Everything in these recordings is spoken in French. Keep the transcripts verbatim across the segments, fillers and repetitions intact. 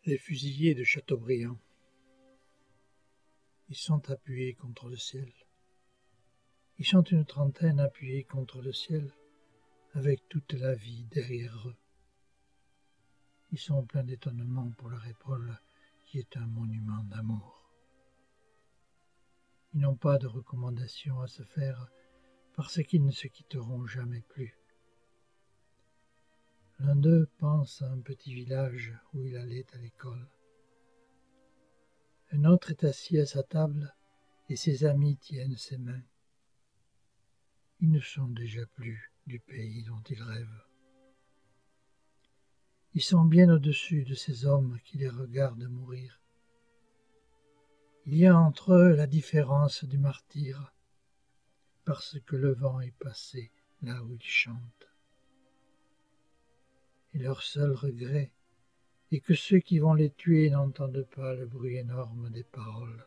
Les fusillés de Chateaubriand. Ils sont appuyés contre le ciel. Ils sont une trentaine appuyés contre le ciel, avec toute la vie derrière eux. Ils sont pleins d'étonnement pour leur épaule, qui est un monument d'amour. Ils n'ont pas de recommandation à se faire, parce qu'ils ne se quitteront jamais plus. L'un d'eux pense à un petit village où il allait à l'école. Un autre est assis à sa table et ses amis tiennent ses mains. Ils ne sont déjà plus du pays dont ils rêvent. Ils sont bien au-dessus de ces hommes qui les regardent mourir. Il y a entre eux la différence du martyr, parce que le vent est passé là où ils chantent. Et leur seul regret est que ceux qui vont les tuer n'entendent pas le bruit énorme des paroles.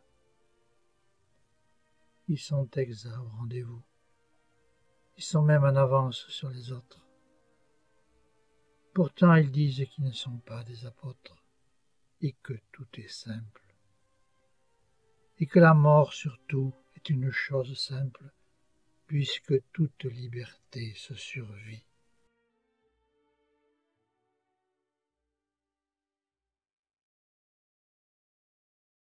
Ils sont exacts au rendez-vous. Ils sont même en avance sur les autres. Pourtant ils disent qu'ils ne sont pas des apôtres, et que tout est simple. Et que la mort surtout est une chose simple, puisque toute liberté se survit.